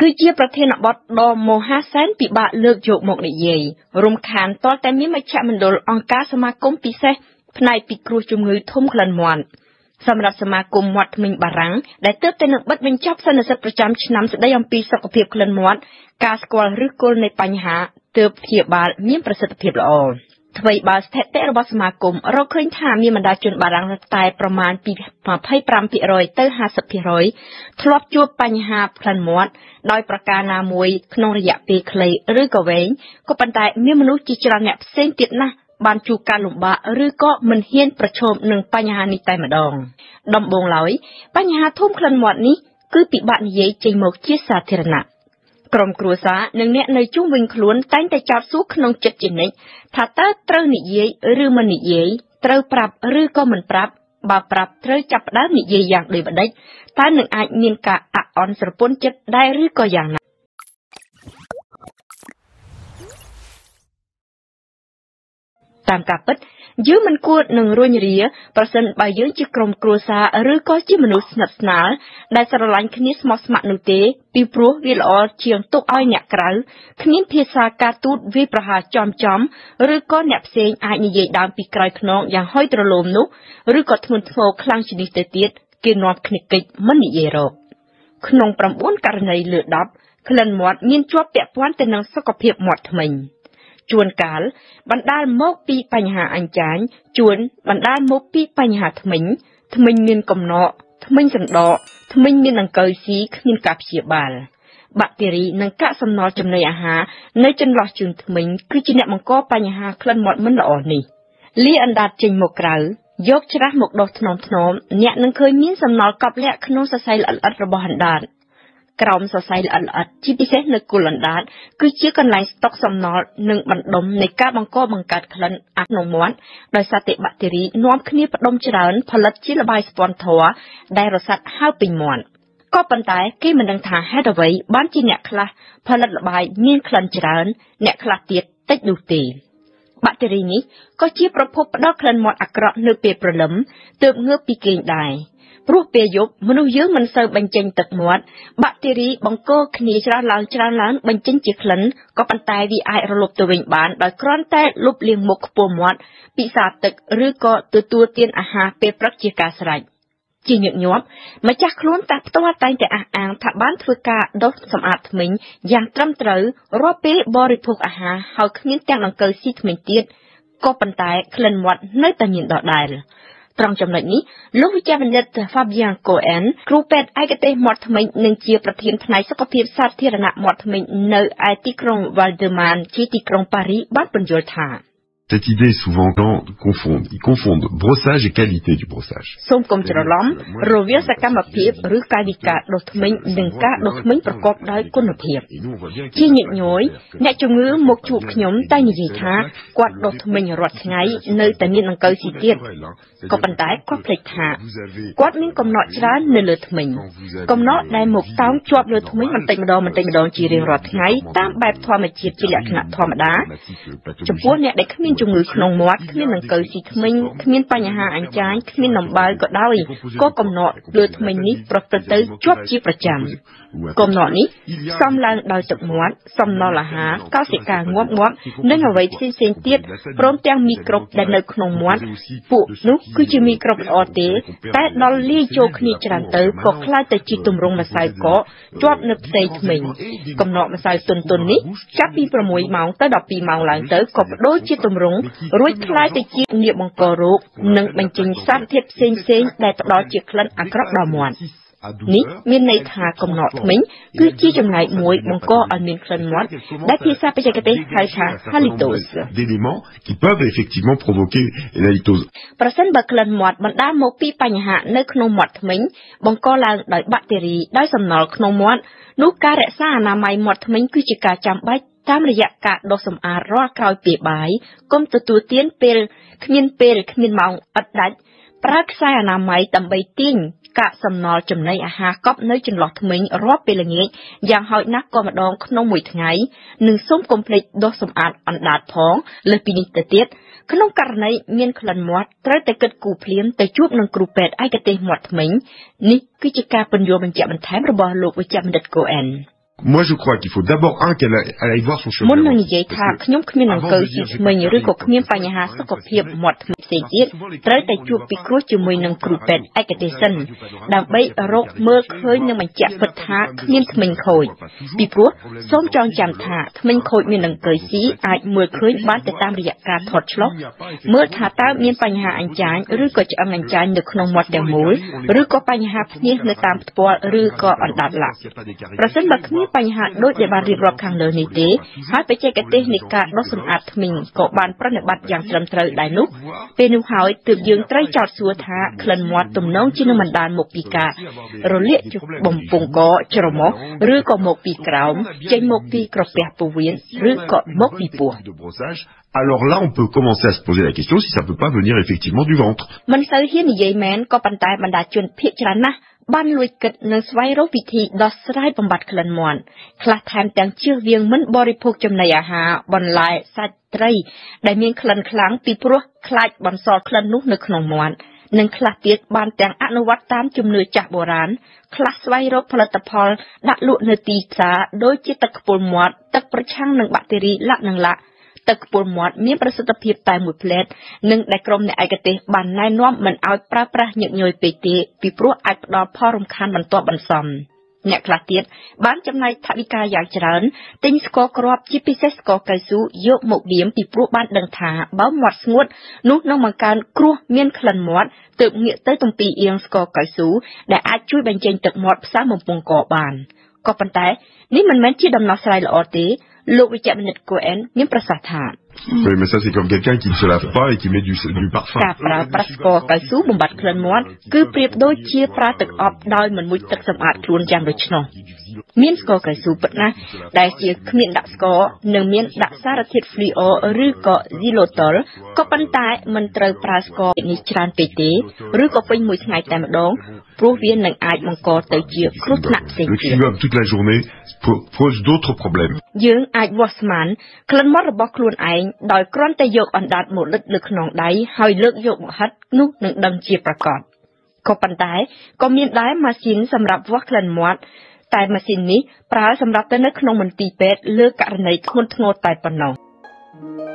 គឺជាប្រធានបទដ៏មហាសានពិបាកលើកយកមកនិយាយរំខានតតែមានមជ្ឈមណ្ឌលអង្គការសមាគមពិសេសផ្នែកពិគ្រោះជំងឺធំក្លិនមាត់សម្រាប់សមាគមមាត់ធ្មេញបារាំងដែលទើបតែនឹងបិទបញ្ចប់សន្និសីទប្រចាំឆ្នាំស្ដីអំពីសុខភាពក្លិនមាត់ការស្គាល់ឬគល់នៃបញ្ហាទើបព្យាបាលមានប្រសិទ្ធភាពល្អថ្មីបើស្ថិតិរបស់សមាគមរកឃើញថាមានបណ្ដាជនបារាំងតែប្រមាណពី 25% ទៅ 50% ធ្លាប់ជួបបញ្ហាក្លិនមាត់ដោយប្រការណាមួយក្នុងរយៈពេលខ្លីឬក៏វែងក៏ប៉ុន្តែមានមនុស្សជាច្រើនអ្នកផ្សេងទៀតណាស់បានជួបការលំបាកឬក៏មិនហ៊ានប្រឈមនឹងបញ្ហានេះតែម្ដងដំបូងឡើយបញ្ហាធំក្លិនមាត់នេះគឺពិបាកនិយាយចេញមកជាសាធារណៈក្រុមគ្រួសារនិងអ្នកនៅជុំវិញខ្លួនតែងតែចោទសួរក្នុងចិត្តជានិច្ចថាតើត្រូវនិយាយឬមិននិយាយត្រូវប្រាប់ឬក៏មិនប្រាប់បើប្រាប់ត្រូវចាប់ផ្ដើមនិយាយយ៉ាងដូចម្ដេចតើនឹងអាចមានការអាក់អន់ស្រពន់ចិត្តដែរឬក៏យ៉ាងណាតាមការពិតយើងមិនគួរនឹងរុញរាប្រសិនបើយើងជាក្រុមគ្រួសារឬក៏ជាមនុស្សស្និទ្ធស្នាលដែលស្រឡាញ់គ្នាស្មោះស្ម័គ្រនោះទេពីព្រោះវាល្អជាងទុកឲ្យអ្នកក្រៅគ្មានភាសាការទូតវាប្រហារចំឬក៏អ្នកផ្សេងអាចនិយាយដើមពីក្រោយខ្នងយ៉ាងហុយត្រឡោមនោះឬក៏ធ្ងន់ធ្ងរខ្លាំងជាងនេះទៅទៀតគេនាំគ្នាកិច្ចមិននិយាយរកក្នុង9ករណីលើ10ក្លិនមាត់មានជាប់ពាក់ព័ន្ធទៅនឹងសុខភាពមាត់ធ្មេញជួនកាលបណ្ដាលមកពីបញ្ហាអញ្ចាញជួនបណ្ដាលមកពីបញ្ហាធ្មេញមានកំណកធ្មេញសណ្ដកធ្មេញមានដង្កូវស៊ីគ្មានការព្យាបាលបាក់តេរីនិងកាកសំណល់ចំណីអាហារនៅចន្លោះជើងធ្មេញគឺជាអ្នកបង្កបញ្ហាក្លិនមាត់មិនល្អនេះលាអណ្ដាតចេញមកក្រៅយកច្រាសមកដុសថ្នមអ្នកនឹងឃើញមានសំណល់កប់លាក់ក្នុងសរសៃល្អិតរបស់អណ្ដាតក្រោមសរសៃល្អិតជាពិសេសនៅគល់អណ្ដាតគឺជាកន្លែងស្តុកសំណល់និងបណ្ដុំនៃការបង្កើតក្លិនអាក្នុងមាត់ដោយសារតែបាក់តេរីនាំគ្នាផ្ដុំច្រើនផលិតជាល្បាយស្ពាន់ធម៌ដែលរសាត់ហើរពេញមាត់ក៏ប៉ុន្តែគេមិនដឹងថាហេតុអ្វីបានជាអ្នកខ្លះផលិតល្បាយមានក្លិនច្រើនអ្នកខ្លះទៀតតិចនោះទេបាក់តេរីនេះក៏ជាប្រភពផ្ដល់ក្លិនមាត់អាក្រក់នៅពេលព្រលឹមទើបងើបពីគេងដែរព្រោះពេលយប់មនុស្សយើងមិនសូវបញ្ចេញទឹកមាត់បាក់តេរីបង្កគ្នាច្រើនឡើងបញ្ចេញជាក្លិនក៏ប៉ុន្តែវាអាចរលត់ទៅវិញបានដោយគ្រាន់តែលុបលាងមុខខ្ពុំមាត់ពិសាទឹកឬក៏ទទួលទានអាហារពេលព្រឹកជាការស្រេចជាញឹកញាប់ម្ចាស់ខ្លួនតែផ្ទាល់តែងតែអះអាងថាបានធ្វើការដុសសម្អាតធ្មេញយ៉ាងត្រឹមត្រូវរាល់ពេលបរិភោគអាហារហើយគ្មានទាំងដង្កូវស៊ីធ្មេញទៀតក៏ប៉ុន្តែក្លិនមាត់នៅតែមានដដែលត្រង់ចំណុចនេះលោកវិជ្ជបណ្ឌិត Fabien Cohen គ្រូពេទ្យឯកទេសមាត់ធ្មេញនិងជាប្រធានផ្នែកសុខភាពសាធារណៈមាត់ធ្មេញនៅឯទីក្រុង Val-de-Marne ជាទីក្រុងប៉ារីសបានបញ្យល់ថា Cette idée souvent ils confondent brossage et qualité du brossage. សូមកុំច្រឡំរវាងសកម្មភាពឬកាយវិការដុសធ្មេញនិងការដុសធ្មេញប្រកបដោយគុណភាពជាញឹកញយអ្នកជំងឺមកជួបខ្ញុំតែនិយាយថាគាត់ដុសធ្មេញរាល់ថ្ងៃនៅតែមានដង្កូវស៊ីទៀតក៏ប៉ុន្តែគាត់ភ្លេចថាគាត់មានកំណកច្រើននៅលើធ្មេញកំណកដែលមកតោងជាប់លើធ្មេញបន្តិចម្ដងជារៀងរាល់ថ្ងៃតាមបែបធម្មជាតិជាលក្ខណៈធម្មតាចំពោះអ្នកដែលគ្មានជំងឺក្នុងមាត់គ្មានដង្កូវស៊ីធ្មេញគ្មានបញ្ហាអញ្ចាញគ្មានដំបៅក៏ដោយក៏កំណកលើធ្មេញនេះប្រព្រឹត្តទៅជាប់ជាប្រចាំកំណកនេះសំឡើងដោយទឹកមាត់សំណល់អាហារកោសិកាងាប់និងអ្វីផ្សេងទៀតព្រមទាំងមីក្រូបដែលនៅក្នុងមាត់ពួកនោះគឺជាមីក្រូបល្អទេតែដល់លាយចូលគ្នាច្រើនទៅក៏คล้ายទៅជាទម្រង់ម្សៅកកជាប់នៅផ្ទៃធ្មេញកំណកម្សៅទន់នេះចាប់ពី6ម៉ោងទៅ12ម៉ោងឡើងទៅក៏បដូរជាទម្រង់រួចคล้ายទៅជាងាកបង្ករោគនិងបញ្ចេញសារធាតុផ្សេងដែលផ្ដល់ជាក្លិនអាក្រក់ដល់មាត់នេះមានន័យថាកំណកធ្មេញគឺជាចំណែកមួយបង្កឲ្យមានក្លិនមាត់ដែលភាសាបច្ចេកទេសហៅថា halitose d'éléments qui peuvent effectivement provoquer la halitose ប្រសិនបើក្លិនមាត់បណ្ដាលមកពីបញ្ហានៅក្នុងមាត់ធ្មេញបង្កឡើងដោយបាក់តេរីដោយសំណល់ក្នុងមាត់នោះការរក្សាអនាម័យមាត់ធ្មេញគឺជាការចាំបាច់តាមរយៈការដុសសម្អាតរាល់ក្រោយពេលបាយកុំទទួលទានពេលគ្មានម៉ោងឥតដាច់ប្រើខ្សែអនាម័យដើម្បីទាញកាកសំណល់ចំណីអាហារកប់នៅចន្លោះធ្មេញរាល់ពេលល្ងាចយ៉ាងហោចណាស់ក៏ម្ដងក្នុងមួយថ្ងៃនិងសូមកុំភ្លេចដុសសម្អាតអណ្ដាតផងលើសពីនេះទៅទៀតក្នុងករណីមានក្លិនមាត់ត្រូវតែគិតគូរភ្លាមទៅជួបនឹងគ្រូពេទ្យឯកទេសមាត់ធ្មេញនេះគឺជាការពន្យល់បញ្ជាក់បន្ថែមរបស់លោកវិជ្ជបណ្ឌិត Cohen Moi, je crois qu'il faut d'abord qu'elle aille voir son chirurgien. Muốnនិយាយថាខ្ញុំគ្មានអង្គើជាថ្មីឬក៏គ្មានបញ្ហាសុខភាពមាត់ថ្មីផ្សេងទៀតត្រូវតែជួបពិគ្រោះជាមួយនឹងគ្រូពេទ្យឯកទេសសិនដើម្បីរកមើលឃើញនិងបញ្ជាក់ពិតថាគ្មានធ្មេញខូចពីព្រោះសូមចងចាំថាធ្មេញខូចមានអង្គើស៊ីអាចមើលឃើញបានទៅតាមរយៈការថតឆ្លុះមើលថាតើមានបញ្ហាអញ្ចាញឬក៏ឆ្អឹងអញ្ចាញនៅក្នុងមាត់ទាំងមូលឬក៏បញ្ហាភ្នាសនៅតាមផ្ទាល់ឬក៏អណ្ដាតឡាក់ប្រសិនបើគ្មានបញ្ហាដូចដែលបានរៀបរាប់ខាងលើនេះទេហើយបច្ចេកទេសនៃការដុសសម្អាតធ្មេញក៏បានប្រតិបត្តិយ៉ាងត្រឹមត្រូវដែរនោះពេលនោះហើយទើបយើងត្រូវចោទសួរថាក្លិនមាត់ទំនងជានឹងបណ្ដាលមកពីការរលាកបំពង់កច្រមុះឬក៏មកពីក្រោមចេញមកពីក្រពះពោះវៀនឬក៏មកពីពោះ Alors là, on peut commencer à se poser la question si ça peut pas venir effectivement du ventre. មិនសូវហ៊ាននិយាយមែនក៏ប៉ុន្តែបណ្ដាជនភាគច្រើនណាស់បានលួចគិតនិងស្វែងរកវិធីដោះស្រាយបំបត្តិក្លិនមាត់ខ្លះថែមទាំងជៀសវាងមិនបរិភោគចំណីអាហារបន្លែសាច់ត្រីដែលមានក្លិនខ្លាំងពីព្រោះខ្លាចបន្សល់ក្លិននោះនៅក្នុងមាត់និងខ្លះទៀតបានទាំងអនុវត្តតាមជំនឿចាស់បុរាណខ្លះស្វែងរកផលិតផលដាក់លក់នៅទីផ្សារដូចជាទឹកខ្ពុលមាត់ទឹកប្រឆាំងនឹងបាក់តេរីឡាក់និងឡាក់ទឹកខ្ពុលមាត់មានប្រសិទ្ធភាពតែមួយផ្លែតនិងដែលក្រុមអ្នកឯកទេសបានណែនាំមិនឲ្យប្រើប្រាស់ញឹកញយពេកទេពីព្រោះអាចផ្ដល់ផលរំខានបន្ទាប់បន្សំអ្នកខ្លះទៀតបានចំណាយថវិកាយ៉ាងច្រើនទិញស្ករគ្រាប់ជាពិសេសស្ករកៅស៊ូយកមកលាមពីព្រោះបានដឹងថាបើមាត់ស្ងួតនោះនឹងបង្កើនគ្រោះមានក្លិនមាត់ទើបងាកទៅទំពីអៀងស្ករកៅស៊ូដែលអាចជួយបញ្ចេញទឹកមាត់ផ្សៅបំពង់កបានក៏ប៉ុន្តែនេះមិនមែនជាដំណោះស្រាយល្អទេលោកវិជ្ជបណ្ឌិត Cohen មានប្រសាសន៍ថា Oui, mais ça c'est comme quelqu'un qui ne se lave pas et qui met du parfum. ការប្រើប្រាស់ស្ករកៅស៊ូបំបត្តិក្លិនមាត់គឺប្រៀបដូចជាប្រើទឹកអប់ដោយមិនមុជទឹកសម្អាតខ្លួនយ៉ាងដូច្នោះមានស្ករកៅស៊ូពិតណាស់ដែលជាគ្មានដាក់ស្ករនិងមានដាក់សារធាតុ fluor ឬក៏ xylitol ក៏ប៉ុន្តែមិនត្រូវប្រើស្ករនេះច្រើនពេកទេឬក៏ពេញមួយថ្ងៃតែម្ដងព្រោះវានឹងអាចបង្កទៅជាគ្រោះថ្នាក់ផ្សេងទៀត toute la journée pose d'autres problèmes យើងអាចវាស់ស្មានក្លិនមាត់របស់ខ្លួនឯងដោយគ្រាន់តែយកអណ្ដាតមកលិតលើខ្នងដៃហើយលើកយកមកហិតនោះនឹងដឹងជាប្រកបក៏ប៉ុន្តែក៏មានដែរម៉ាស៊ីនសម្រាប់វាស់ក្លិនមាត់តែម៉ាស៊ីននេះប្រើសម្រាប់ទៅនៅក្នុងមន្ទីរពេទ្យលើករណីធ្ងន់ធ្ងរតែប៉ុណ្ណោះ